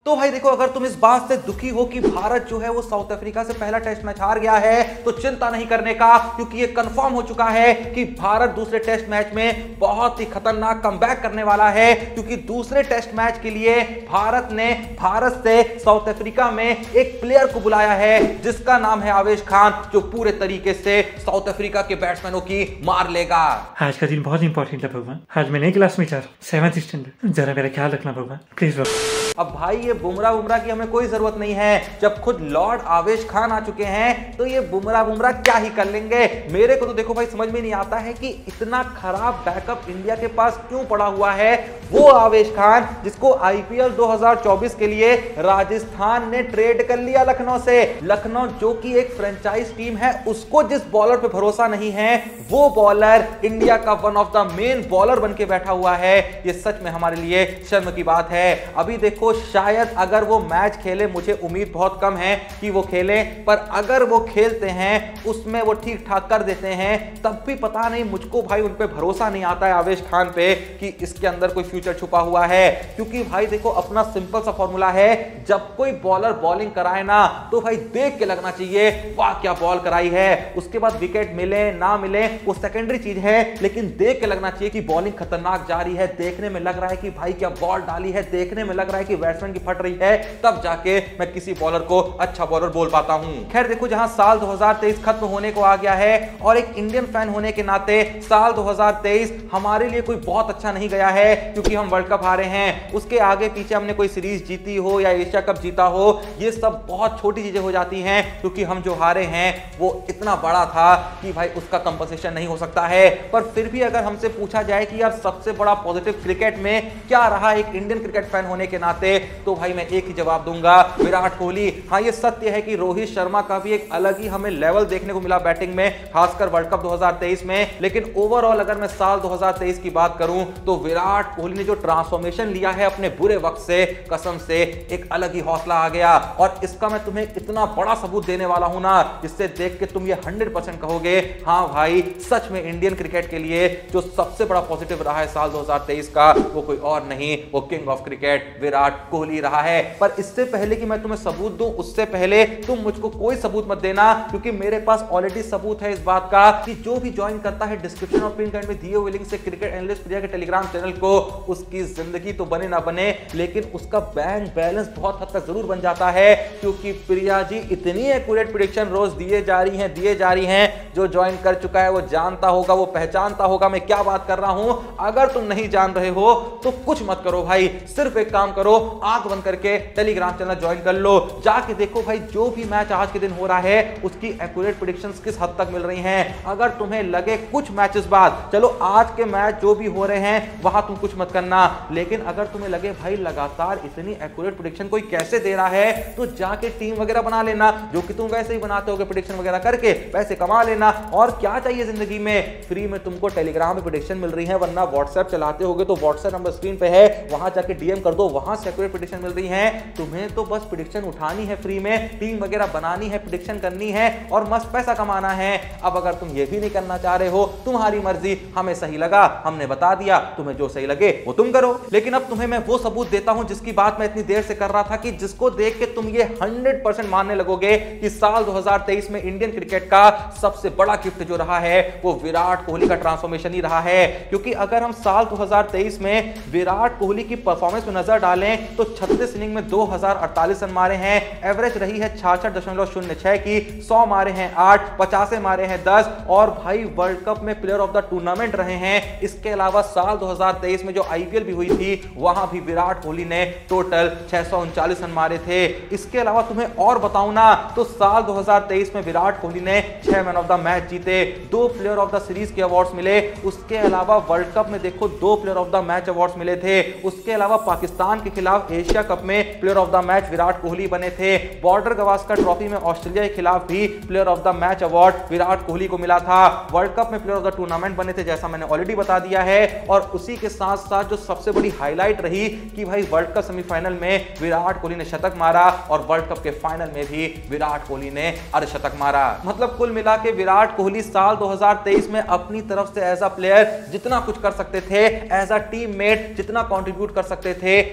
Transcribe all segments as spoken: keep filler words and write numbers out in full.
तो भाई देखो, अगर तुम इस बात से दुखी हो कि भारत जो है वो साउथ अफ्रीका से पहला टेस्ट मैच हार गया है, तो चिंता नहीं करने का, क्योंकि ये कंफर्म हो चुका है कि भारत दूसरे टेस्ट मैच में बहुत ही खतरनाक कमबैक करने वाला है। क्योंकि दूसरे टेस्ट मैच के लिए भारत ने भारत से साउथ अफ्रीका में एक प्लेयर को बुलाया है जिसका नाम है आवेश खान, जो पूरे तरीके से साउथ अफ्रीका के बैट्समैनों की मार लेगा। आज का दिन बहुत इंपॉर्टेंट है भगवान। आज मैं नई क्लास में जा रहा हूँ, सेवंथ स्टैंडर्ड। जरा मेरा ख्याल रखना भगवान, प्लीज। अब भाई ये बुमराह बुमराह की हमें कोई जरूरत नहीं है। जब खुद लॉर्ड आवेश खान आ चुके हैं तो ये बुमराह बुमराह क्या ही कर लेंगे। मेरे को तो देखो भाई समझ में नहीं आता है कि इतना खराब बैकअप इंडिया के पास क्यों पड़ा हुआ है। वो आवेश खान जिसको आईपीएल दो हज़ार चौबीस के लिए राजस्थान ने ट्रेड कर लिया लखनऊ से। लखनऊ जो कि एक फ्रेंचाइज टीम है, उसको जिस बॉलर पे भरोसा नहीं है, वो बॉलर इंडिया का one of the main bowler बन के बैठा हुआ है। ये सच में हमारे लिए शर्म की बात है। अभी देखो, शायद अगर वो मैच खेले, मुझे उम्मीद बहुत कम है कि वो खेले, पर अगर वो खेलते हैं उसमें वो ठीक ठाक कर देते हैं, तब भी पता नहीं, मुझको भाई उन पे भरोसा नहीं आता है आवेश खान पे कि इसके अंदर कोई फ्यूचर छुपा हुआ है। क्योंकि भाई देखो, अपना सिंपल सा फॉर्मूला है, जब कोई बॉलर बॉलिंग कराए ना तो भाई देख के लगना चाहिए वाह क्या बॉल कराई है। उसके बाद विकेट मिले ना मिले वो सेकेंडरी चीज है, लेकिन देख के लगना चाहिए कि बॉलिंग खतरनाक जा रही है, देखने में लग रहा है कि भाई क्या बॉल डाली है, देखने में लग रहा है कि बैट्समैन की फट रही है, तब जाके मैं किसी बॉलर को अच्छा बॉलर बोल पाता हूं। खैर देखो, जहां साल दो हज़ार तेईस खत्म होने को आ गया है और एक इंडियन फैन होने के नाते साल दो हज़ार तेईस हमारे लिए कोई बहुत अच्छा नहीं गया है, क्योंकि हम वर्ल्ड कप हारे हैं। उसके आगे पीछे हमने कोई सीरीज जीती हो या एशिया कप जीता हो, ये सब बहुत छोटी चीजें हो जाती हैं, क्योंकि हम जो हारे हैं वो इतना बड़ा था कि भाई उसका कंपनसेशन नहीं हो सकता है। पर फिर भी अगर हमसे पूछा जाए कि यार सबसे बड़ा पॉजिटिव क्रिकेट में क्या रहा एक इंडियन क्रिकेट फैन होने के नाते, तो भाई मैं एक ही जवाब दूंगा, विराट कोहली। हाँ, ये सत्य है कि रोहित शर्मा का भी एक अलग ही हमें लेवल देखने को मिला बैटिंग में, खासकर वर्ल्ड कप दो हज़ार तेईस में। लेकिन ओवरऑल अगर मैं साल दो हज़ार तेईस की बात करूं तो विराट कोहली ने जो ट्रांसफॉर्मेशन लिया है अपने बुरे वक्त से, कसम से एक अलग ही हौसला आ गया। और इसका मैं तुम्हें इतना बड़ा सबूत देने वाला हूं ना, जिससे देख के तुम ये हंड्रेड परसेंट कहोगे हाँ भाई सच में इंडियन क्रिकेट के लिए जो सबसे बड़ा पॉजिटिव रहा है साल दो हज़ार तेईस का, वो कोई और नहीं, वो king of cricket Virat Kohli रहा है। पर इससे पहले कि मैं तुम्हें सबूत दूं, उससे पहले तुम मुझको कोई सबूत मत देना, क्योंकि मेरे पास ऑलरेडी सबूत है इस बात का कि जो भी ज्वाइन करता है डिस्क्रिप्शन और पिन कमेंट में दिए हुए लिंक से क्रिकेट एनालिस्ट प्रिया के टेलीग्राम चैनल को, उसकी जिंदगी तो बने ना बने, लेकिन उसका बैंक बैलेंस बहुत हद तक जरूर बन जाता है। क्योंकि प्रिया जी इतनी एक्यूरेट प्रेडिक्शन रोज दिए जा रही हैं दिए जा रही हैं जो ज्वाइन कर चुका है वो जानता होगा, वो पहचानता होगा मैं क्या बात कर रहा हूं। अगर तुम नहीं जान रहे हो तो कुछ मत करो भाई, सिर्फ एक काम करो, आंख बंद करके टेलीग्राम चैनल ज्वाइन कर लो। जाके देखो भाई जो भी मैच आज के दिन हो रहा है उसकी एक्यूरेट प्रेडिक्शंस किस हद तक मिल रही हैं। अगर तुम्हें लगे कुछ मैचेस बाद, चलो आज के मैच जो भी हो रहे हैं वहां तुम कुछ मत करना, लेकिन अगर तुम्हें लगे भाई लगातार इतनी एक्यूरेट प्रेडिक्शन कोई कैसे दे रहा है, तो जाके टीम वगैरह बना लेना, जो कि तुम वैसे ही बनाते होगे प्रेडिक्शन वगैरह करके पैसे कमा लेना। और क्या चाहिए जिंदगी में, फ्री में तुमको टेलीग्राम में प्रेडिक्शन मिल रही है, वरना व्हाट्सएप चलाते होगे तो व्हाट्सएप नंबर स्क्रीन पे है, वहां जाके डीएम कर दो, वहां से एक्यूरेट प्रेडिक्शन मिल रही है। तुम्हें तो बस प्रेडिक्शन उठानी है फ्री में, टीम वगैरह बनानी है, प्रेडिक्शन करनी है और मस्त पैसा कमाना है। अब अगर तुम ये भी नहीं करना चाह रहे हो, तुम्हारी मर्जी, हमें सही लगा हमने बता दिया, तुम्हें जो सही लगे वो तुम करो। लेकिन अब तुम्हें मैं वो सबूत देता हूं जिसकी बात मैं इतनी देर से कर रहा था, कि जिसको देख के तुम ये हंड्रेड परसेंट मानने लगोगे कि साल दो हज़ार तेईस में इंडियन क्रिकेट का सबसे बड़ा गिफ्ट जो रहा है वो विराट कोहली का ट्रांसफॉर्मेशन ही रहा है। क्योंकि अगर हम साल दो हज़ार तेईस में विराट कोहली की परफॉर्मेंस में नजर डालें तो छत्तीस इनिंग में दो हज़ार अड़तालीस रन मारे हैं, एवरेज रही है छियासठ दशमलव शून्य छह की, सौ मारे हैं आठ, पचास मारे हैं दस, और भाई वर्ल्ड कप में प्लेयर ऑफ द टूर्नामेंट रहे हैं। इसके अलावा साल दो हज़ार तेईस में जो आईपीएल भी हुई थी वहां भी विराट कोहली ने टोटल छह सौ उनचालीस रन मारे थे। इसके अलावा तुम्हें और बताऊं ना, तो साल दो हज़ार तेईस में विराट कोहली ने छह मैन ऑफ द मैच जीते, दो प्लेयर ऑफ द सीरीज के अवार्ड्स मिले। उसके अलावा वर्ल्ड कप में देखो दो player of the match awards मिले थे। उसके अलावा पाकिस्तान के खिलाफ एशिया कप में player of the match Virat Kohli बने थे। बॉर्डर गवास्कर ट्रॉफी में ऑस्ट्रेलिया के खिलाफ भी player of the match award Virat Kohli को मिला था। वर्ल्ड कप में प्लेयर ऑफ द टूर्नामेंट बने थे, जैसा मैंने ऑलरेडी बता दिया है। और उसी के साथ साथ जो सबसे बड़ी हाईलाइट रही कि भाई वर्ल्ड कप सेमीफाइनल में विराट कोहली ने शतक मारा और वर्ल्ड कप के फाइनल में भी विराट कोहली ने अर्धशतक मारा। मतलब कुल मिला के विराट कोहली साल दो हज़ार तेईस में अपनी तरफ से एज अ प्लेयर जितना कुछ कर सकते थे, एज अ टीममेट जितना कंट्रीब्यूट कर सकते थे, वो सब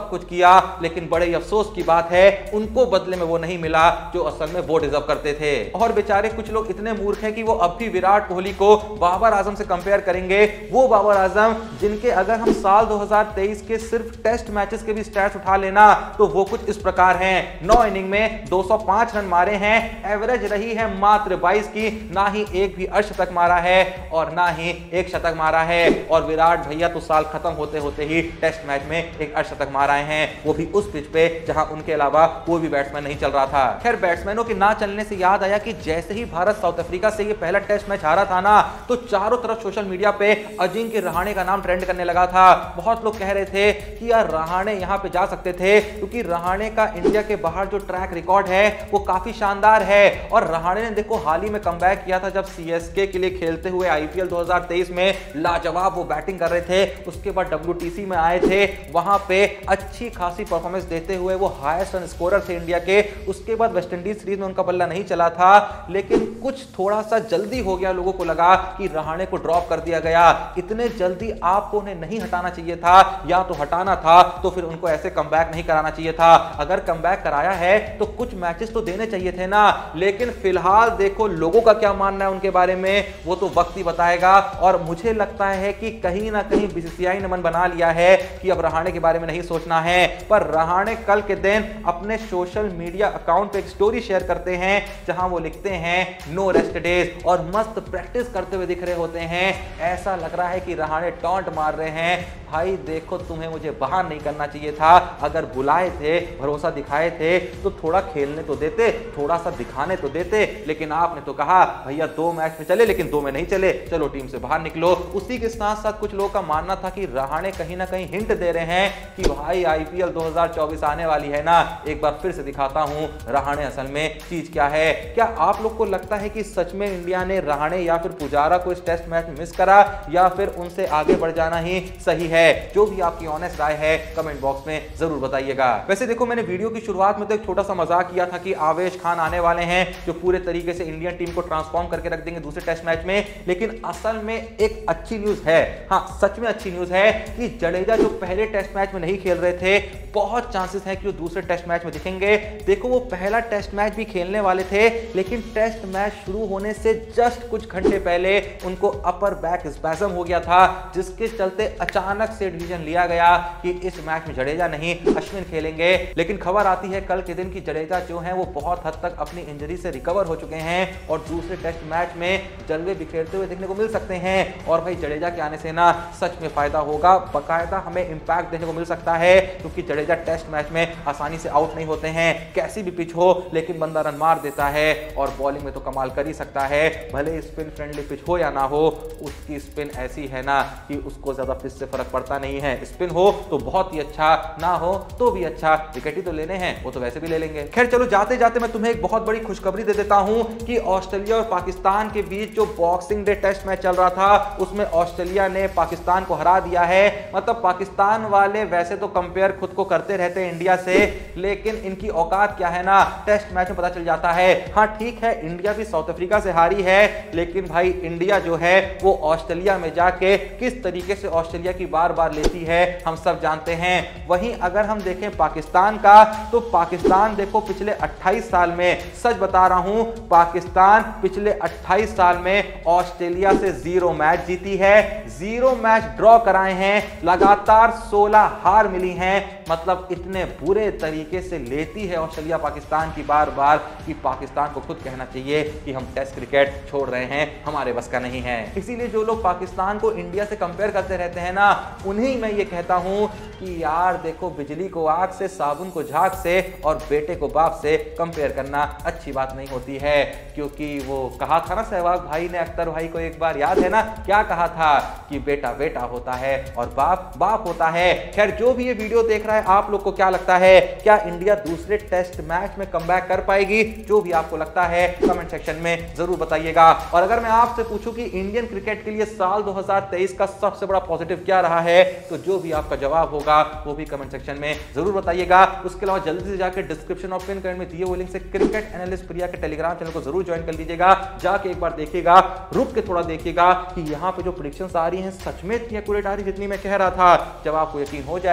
बहुत कुछ किया, लेकिन बड़े अफसोस की बात है उनको बदले में वो नहीं मिला जो असल में वो डिजर्व करते थे। और बेचारे कुछ लोग इतने मूर्ख हैं कि वो अब भी विराट कोहली को बाबर आजम से कंपेयर करेंगे। वो बाबर आजम जिनके अगर हम साल दो हज़ार तेईस के सिर्फ टेस्ट मैचेस के भी स्टैट्स उठा लेना तो वो कुछ इस प्रकार हैं। नौ इनिंग में दो सौ पाँच रन मारे हैं, एवरेज रही है मात्र बाईस की, ना ही एक भी अर्धशतक मारा है और ना ही एक शतक मारा है। और विराट भैया तो साल खत्म होते होते ही टेस्ट मैच में एक अर्धशतक मार आए हैं, वो भी उस पिच पे जहां उनके अलावा कोई भी बैट्समैन नहीं चल रहा था। खैर बैट्समैनों के ना चलने से याद आया कि जैसे ही भारत साउथ अफ्रीका से ये पहला टेस्ट मैच हारा था ना, तो चारों तरफ सोशल मीडिया पे अजिंक्य रहाणे का नाम ट्रेंड करने लगा था। बहुत लोग कह रहे थे कि यार रहाणे यहां पे जा सकते थे क्योंकि रहाणे का इंडिया के बाहर जो ट्रैक रिकॉर्ड है वो काफी शानदार है। और रहाणे ने देखो हाल ही में कमबैक किया था जब सीएसके के लिए खेलते हुए आईपीएल दो हज़ार तेईस में लाजवाब वो बैटिंग कर रहे थे। उसके बाद डब्ल्यूटीसी में आए थे, वहां पे अच्छी खासी परफॉर्मेंस देते हुए वो हाईएस्ट रन स्कोरर थे इंडिया के। उसके बाद वेस्टइंडीज सीरीज में उनका बल्ला नहीं चला था, लेकिन कुछ थोड़ा सा जल्दी हो गया, लोगों को लगा कि रहाणे को ड्रॉप कर दिया गया। इतने जल्दी आपको उन्हें नहीं हटाना चाहिए था, या तो हटाना था तो फिर उनको ऐसे कमबैक नहीं कराना चाहिए था। अगर कमबैक कराया है तो कुछ मैचेस तो देने चाहिए थे ना। लेकिन फिलहाल देखो लोगों का क्या मानना है उनके बारे में, वो तो वक्त ही बताएगा। और मुझे लगता है कि कहीं ना कहीं बीसीसीआई ने मन बना लिया है कि अब रहाणे के बारे में नहीं सोचना है। पर रहाणे कल के दिन अपने सोशल मीडिया अकाउंट पे एक स्टोरी शेयर करते हैं जहां वो लिखते हैं नो रेस्ट डेज, और मस्त प्रैक्टिस करते हुए दिख रहे होते हैं। ऐसा लग रहा है कि रहाणे टॉन्ट मार रहे हैं, भाई देखो तुम्हें मुझे बाहर नहीं करना चाहिए था, अगर बुलाए थे, भरोसा दिखाए थे तो थोड़ा खेलने तो देते, थोड़ा सा दिखाने तो देते। लेकिन आपने तो कहा भैया दो मैच में चले, लेकिन दो में नहीं चले, चलो टीम से बाहर निकलो। उसी के साथ साथ कुछ लोगों का मानना था कि रहाणे कहीं ना कहीं हिंट दे रहे हैं कि भाई आईपीएल दो हज़ार चौबीस आने वाली है ना, एक बार फिर से दिखाता हूं रहाणे असल में चीज क्या है। क्या आप लोग को लगता है कि सच में इंडिया ने रहाणे या फिर पुजारा को इस टेस्ट मैच में मिस करा, या फिर उनसे आगे बढ़ जाना ही सही है? जो भी आपकी ऑनेस्ट राय है कमेंट बॉक्स में जरूर बताइएगा। वैसे देखो मैंने वीडियो की शुरुआत में तो एक छोटा सा मजाक किया था कि आवेश खान आने वाले हैं जो पूरे तरीके से इंडियन टीम को ट्रांसफॉर्म करके रख देंगे दूसरे टेस्ट मैच में, लेकिन असल में एक अच्छी न्यूज है। हाँ सच में अच्छी न्यूज है कि जडेजा जो पहले टेस्ट मैच में नहीं खेल रहे थे, बहुत चांसेस है कि वो दूसरे टेस्ट मैच में दिखेंगे। देखो वो पहला टेस्ट मैच भी खेलने वाले थे, लेकिन टेस्ट मैच शुरू होने से जस्ट कुछ घंटे पहले उनको अपर बैक स्पैज्म हो गया था, जिसके चलते अचानक से डिसीजन लिया गया कि इस मैच में जडेजा नहीं अश्विन खेलेंगे। लेकिन खबर आती है कल के दिन की जडेजा जो हैं वो बहुत हद तक अपनी इंजरी से रिकवर हो चुके हैं और दूसरे टेस्ट मैच में जलवे बिखेरते हुए देखने को मिल सकते हैं। और भाई जडेजा के आने से ना सच में फायदा होगा, बकायदा हमें इंपैक्ट देखने को मिल सकता है, क्योंकि जडेजा टेस्ट मैच में आसानी से आउट नहीं होते हैं। कैसी भी पिच हो लेकिन बंदा रन मार देता है और बॉलिंग में तो कमाल कर ही सकता है। भले स्पिन फ्रेंडली पिच हो या ना हो, उसकी स्पिन ऐसी है ना कि उसको ज्यादा पिच से फर्क पड़ता नहीं है। स्पिन हो तो बहुत ही अच्छा, ना हो तो भी अच्छा, विकेट ही तो लेने हैं, वो तो वैसे भी ले लेंगे। खैर चलो जाते जाते मैं तुम्हें एक बहुत बड़ी खुशखबरी दे देता हूं कि ऑस्ट्रेलिया और पाकिस्तान के बीच जो बॉक्सिंग डे टेस्ट मैच चल रहा था उसमें ऑस्ट्रेलिया ने पाकिस्तान को हरा दिया है। मतलब पाकिस्तान वाले वैसे तो कंपेयर खुद को करते रहते हैं इंडिया से, लेकिन इनकी औकात क्या है ना टेस्ट मैच में पता चल जाता है। हाँ ठीक है इंडिया भी साउथ अफ्रीका से हारी है, लेकिन भाई इंडिया जो है वो ऑस्ट्रेलिया में जाके किस तरीके से ऑस्ट्रेलिया की बार बार लेती है हम सब जानते हैं। वहीं अगर हम देखें पाकिस्तान का, तो पाकिस्तान देखो पिछले अट्ठाईस साल में, सच बता रहा हूं, पाकिस्तान पिछले अट्ठाईस साल में ऑस्ट्रेलिया से जीरो मैच जीती है, जीरो मैच ड्रॉ कराए हैं, लगातार सोलह हार मिली हैं। मतलब इतने बुरे तरीके से लेती है ऑस्ट्रेलिया पाकिस्तान की बार बार कि पाकिस्तान को खुद कहना चाहिए कि हम टेस्ट क्रिकेट छोड़ रहे हैं, हमारे बस का नहीं है। इसीलिए जो लोग पाकिस्तान को इंडिया से कंपेयर करते रहते हैं ना, उन्हीं मैं ये कहता हूं कि यार देखो बिजली को आग से, साबुन को झाग से और बेटे को बाप से कंपेयर करना अच्छी बात नहीं होती है। क्योंकि वो कहा था ना सहवाग भाई ने अख्तर भाई को, एक बार याद है ना क्या कहा था कि बेटा बेटा होता है और बाप बाप होता है। खैर जो भी ये वीडियो देख रहा है आप लोग को क्या लगता है, क्या इंडिया दूसरे टेस्ट मैच में कमबैक कर पाएगी? जो भी आपको लगता है कमेंट सेक्शन में जरूर बताइएगा। और अगर मैं आपसे पूछूं कि इंडियन क्रिकेट के लिए साल दो हज़ार तेईस का सबसे बड़ा पॉजिटिव क्या रहा है, तो जो भी आपका जवाब होगा वो भी कमेंट सेक्शन में जरूर बताइएगा। उसके अलावा जल्दी से जाकर डिस्क्रिप्शन और पिन कमेंट में दिए हुए लिंक से क्रिकेट एनालिस्ट प्रिया के टेलीग्राम चैनल को जरूर ज्वाइन कर लीजिएगा। जाके एक बार देखिएगा, रुक के थोड़ा देखिएगा कि यहाँ पे जो प्रेडिक्शंस आ रही हैं सच में इतनी एक्यूरेट आ रही जितनी मैं कह रहा था। जब आपको यकीन हो जाए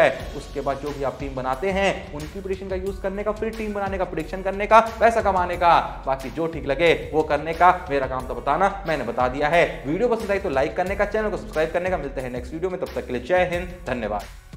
उसके बाद जो भी आप टीम बनाते हैं उनकी प्रेडिक्शन का यूज करने का, फिर टीम बनाने का, प्रेडिक्शन करने का, पैसा कमाने का, बाकी जो ठीक लगे वो करने का। मेरा काम तो बताना, मैंने बता दिया है। वीडियो पसंद आई तो लाइक करने का, चैनल को सब्सक्राइब करने का। मिलते हैं नेक्स्ट वीडियो में, तब तक के लिए जय हिंद, धन्यवाद।